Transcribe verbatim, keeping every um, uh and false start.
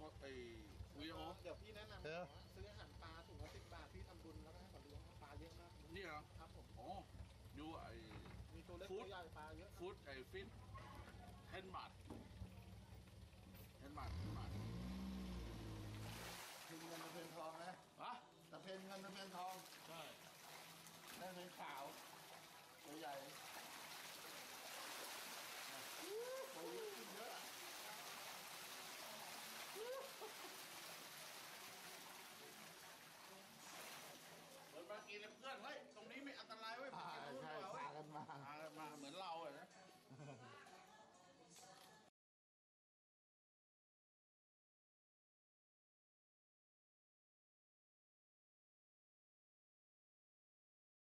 ไอ้วิดีโอเดี๋ยวพี่แนะนำซื้ออาหารปลาถุงละสิบบาทพี่ทำบุญแล้วก็ให้เขาเลี้ยงปลาเยอะมากนี่เหรอครับผมอ๋อดูไอ้มีตัวเล็กตัวใหญ่ปลาเยอะฟู้ดไอ้ฟิตเทนบาทเทนบาทเทนบาทเพนเงินตะเพนทองนะฮะตะเพนเงินตะเพนทองใช่ได้เพนขาว